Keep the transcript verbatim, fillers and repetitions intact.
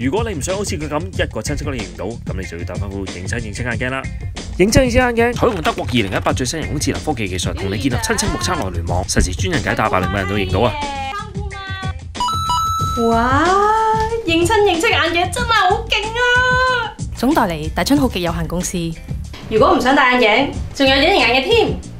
如果你唔想好似佢咁一個親戚都認唔到，咁你就要戴翻副認真認識眼鏡啦。認真認識眼鏡採用德國二零一八最新人工智能科技技術，同你建立親戚目測內聯網，實時專人解答，百零個人都認到啊！ 哇！認真認識眼鏡真係好勁啊！ 總代理大春好極有限公司。 如果唔想戴眼鏡，仲有隱形眼鏡添。